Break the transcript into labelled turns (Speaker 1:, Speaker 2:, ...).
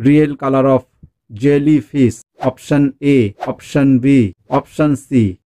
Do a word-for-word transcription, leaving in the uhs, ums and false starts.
Speaker 1: Real color of jellyfish. Option A, option B, option C.